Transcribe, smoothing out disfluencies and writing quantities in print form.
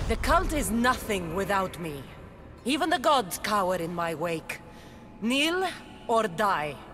The cult is nothing without me. Even the gods cower in my wake. Kneel or die.